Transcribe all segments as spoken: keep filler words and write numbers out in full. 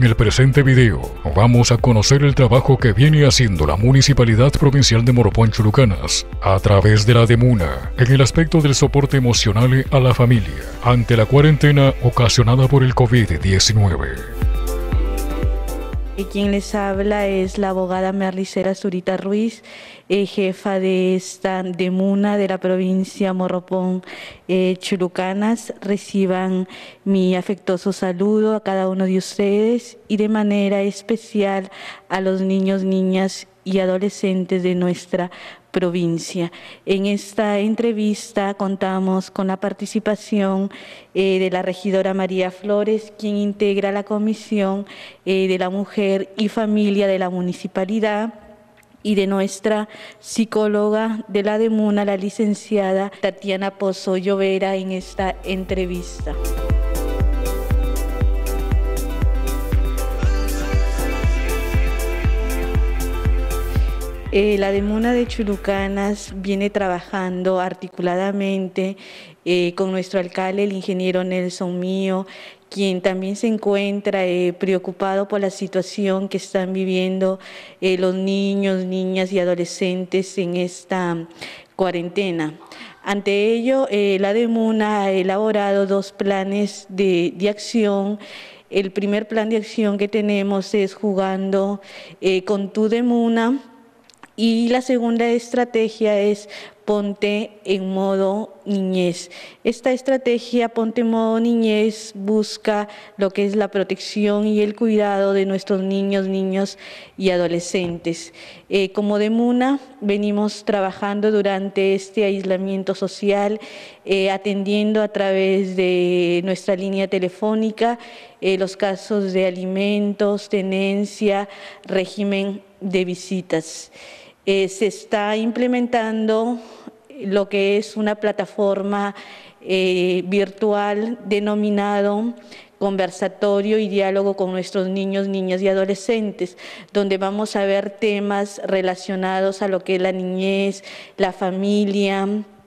En el presente video vamos a conocer el trabajo que viene haciendo la Municipalidad Provincial de Moropón Chulucanas a través de la DEMUNA en el aspecto del soporte emocional a la familia ante la cuarentena ocasionada por el COVID diecinueve. Y quien les habla es la abogada Merlicera Zurita Ruiz, eh, jefa de esta DEMUNA de la provincia Moropón eh, Chulucanas. Reciban mi afectuoso saludo a cada uno de ustedes y de manera especial a los niños, niñas y adolescentes de nuestra provincia. En esta entrevista contamos con la participación eh, de la regidora María Flores, quien integra la Comisión eh, de la Mujer y Familia de la Municipalidad, y de nuestra psicóloga de la DEMUNA, la licenciada Tatiana Pozo Llovera, en esta entrevista. Eh, la DEMUNA de Chulucanas viene trabajando articuladamente eh, con nuestro alcalde, el ingeniero Nelson Mío, quien también se encuentra eh, preocupado por la situación que están viviendo eh, los niños, niñas y adolescentes en esta cuarentena. Ante ello, eh, la DEMUNA ha elaborado dos planes de, de acción. El primer plan de acción que tenemos es Jugando eh, con tu DEMUNA, y la segunda estrategia es Ponte en modo niñez. Esta estrategia Ponte en modo niñez busca lo que es la protección y el cuidado de nuestros niños, niños y adolescentes. Eh, como DEMUNA venimos trabajando durante este aislamiento social, eh, atendiendo a través de nuestra línea telefónica eh, los casos de alimentos, tenencia, régimen de visitas. Eh, se está implementando lo que es una plataforma eh, virtual denominado Conversatorio y Diálogo con nuestros niños, niñas y adolescentes, donde vamos a ver temas relacionados a lo que es la niñez, la familia,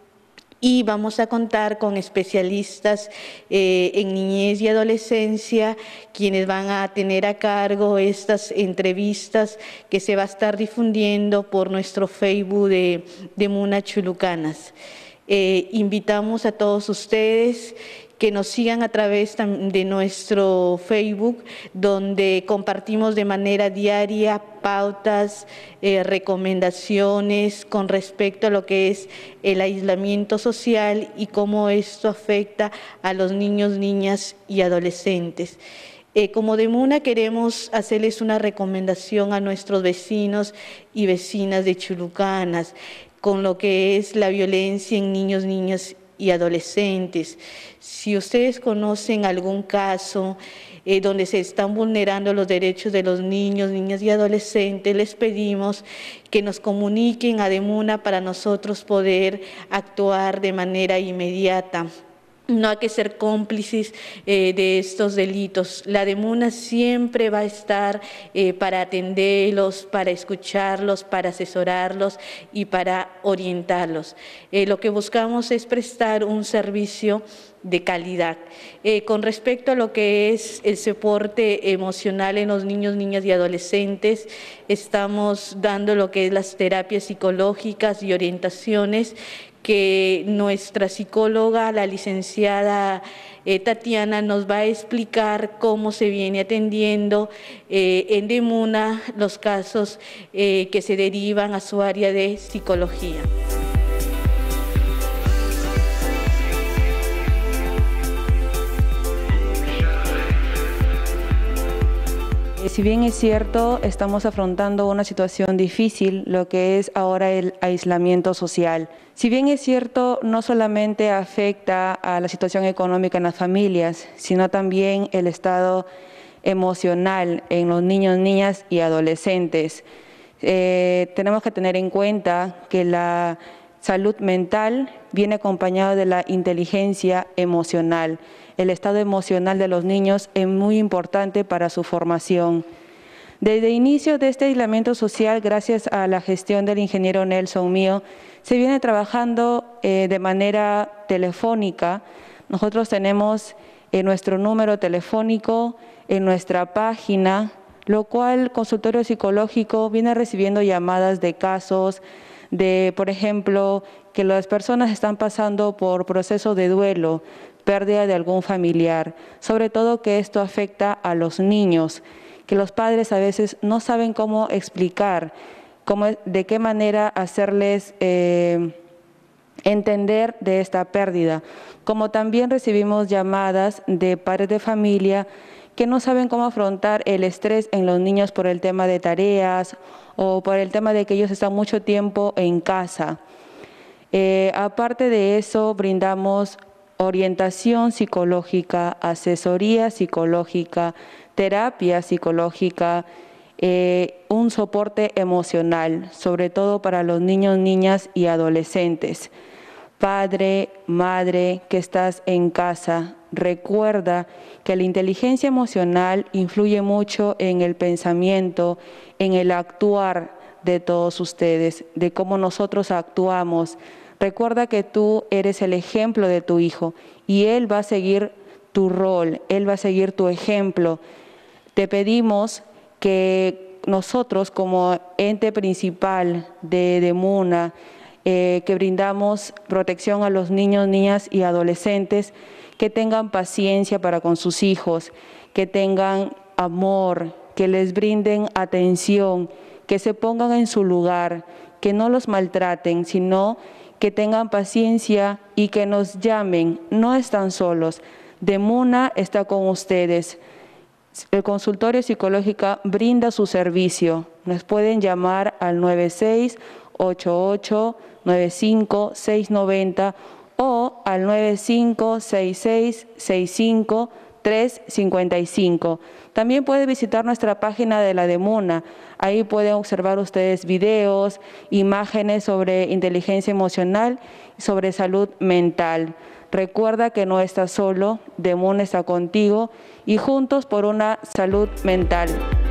y vamos a contar con especialistas eh, en niñez y adolescencia, quienes van a tener a cargo estas entrevistas que se va a estar difundiendo por nuestro Facebook de DEMUNA Chulucanas. Eh, invitamos a todos ustedes que nos sigan a través de nuestro Facebook, donde compartimos de manera diaria pautas, eh, recomendaciones con respecto a lo que es el aislamiento social y cómo esto afecta a los niños, niñas y adolescentes. Eh, como DEMUNA queremos hacerles una recomendación a nuestros vecinos y vecinas de Chulucanas con lo que es la violencia en niños, niñas y adolescentes. Si ustedes conocen algún caso eh, donde se están vulnerando los derechos de los niños, niñas y adolescentes, les pedimos que nos comuniquen a DEMUNA para nosotros poder actuar de manera inmediata. No hay que ser cómplices eh, de estos delitos. La DEMUNA siempre va a estar eh, para atenderlos, para escucharlos, para asesorarlos y para orientarlos. Eh, lo que buscamos es prestar un servicio de calidad. Eh, con respecto a lo que es el soporte emocional en los niños, niñas y adolescentes, estamos dando lo que es las terapias psicológicas y orientaciones que nuestra psicóloga, la licenciada eh, Tatiana, nos va a explicar cómo se viene atendiendo eh, en DEMUNA los casos eh, que se derivan a su área de psicología. Si bien es cierto, estamos afrontando una situación difícil, lo que es ahora el aislamiento social. Si bien es cierto, no solamente afecta a la situación económica en las familias, sino también el estado emocional en los niños, niñas y adolescentes. Eh, tenemos que tener en cuenta que la salud mental viene acompañado de la inteligencia emocional. El estado emocional de los niños es muy importante para su formación. Desde el inicio de este aislamiento social, gracias a la gestión del ingeniero Nelson Mío, se viene trabajando eh, de manera telefónica. Nosotros tenemos en nuestro número telefónico, en nuestra página, lo cual el consultorio psicológico viene recibiendo llamadas de casos de, por ejemplo, que las personas están pasando por proceso de duelo, pérdida de algún familiar, sobre todo que esto afecta a los niños, que los padres a veces no saben cómo explicar, cómo, de qué manera hacerles eh, entender de esta pérdida. Como también recibimos llamadas de padres de familia que no saben cómo afrontar el estrés en los niños por el tema de tareas o por el tema de que ellos están mucho tiempo en casa. Eh, aparte de eso, brindamos orientación psicológica, asesoría psicológica, terapia psicológica, eh, un soporte emocional, sobre todo para los niños, niñas y adolescentes. Padre, madre, que estás en casa, recuerda que la inteligencia emocional influye mucho en el pensamiento, en el actuar de todos ustedes, de cómo nosotros actuamos. Recuerda que tú eres el ejemplo de tu hijo y él va a seguir tu rol, él va a seguir tu ejemplo. Te pedimos que nosotros como ente principal de DEMUNA, eh, que brindamos protección a los niños, niñas y adolescentes, que tengan paciencia para con sus hijos, que tengan amor, que les brinden atención, que se pongan en su lugar, que no los maltraten, sino que tengan paciencia y que nos llamen. No están solos. DEMUNA está con ustedes. El consultorio psicológico brinda su servicio. Nos pueden llamar al nueve seis ocho ocho nueve cinco seis nueve cero o al nueve cinco seis seis seis cinco tres cinco cinco. También puede visitar nuestra página de la DEMUNA. Ahí pueden observar ustedes videos, imágenes sobre inteligencia emocional y sobre salud mental. Recuerda que no estás solo, DEMUNA está contigo y juntos por una salud mental.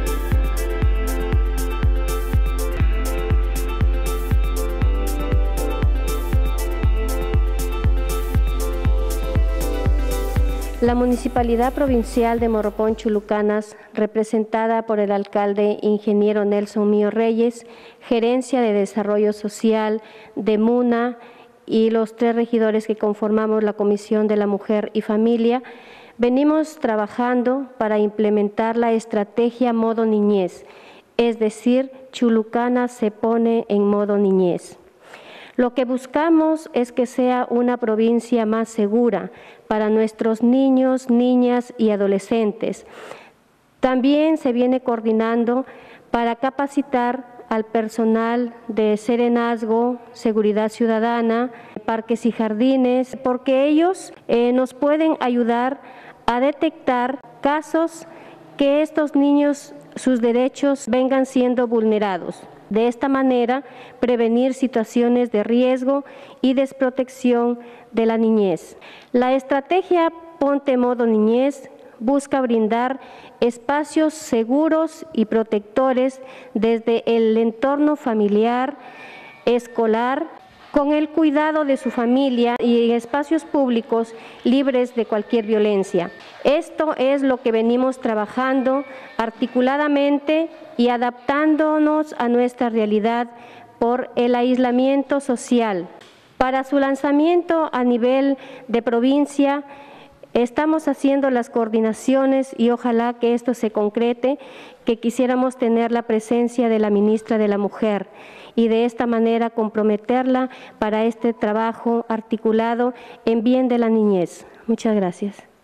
La Municipalidad Provincial de Moropón Chulucanas, representada por el alcalde ingeniero Nelson Mío Reyes, Gerencia de Desarrollo Social, DEMUNA y los tres regidores que conformamos la Comisión de la Mujer y Familia, venimos trabajando para implementar la estrategia Modo Niñez, es decir, Chulucanas se pone en modo niñez. Lo que buscamos es que sea una provincia más segura para nuestros niños, niñas y adolescentes. También se viene coordinando para capacitar al personal de Serenazgo, Seguridad Ciudadana, Parques y Jardines, porque ellos eh, nos pueden ayudar a detectar casos que estos niños, sus derechos vengan siendo vulnerados. De esta manera, prevenir situaciones de riesgo y desprotección de la niñez. La estrategia Ponte Modo Niñez busca brindar espacios seguros y protectores desde el entorno familiar, escolar, con el cuidado de su familia y en espacios públicos libres de cualquier violencia. Esto es lo que venimos trabajando articuladamente y adaptándonos a nuestra realidad por el aislamiento social. Para su lanzamiento a nivel de provincia, estamos haciendo las coordinaciones y ojalá que esto se concrete, que quisiéramos tener la presencia de la ministra de la Mujer y de esta manera comprometerla para este trabajo articulado en bien de la niñez. Muchas gracias.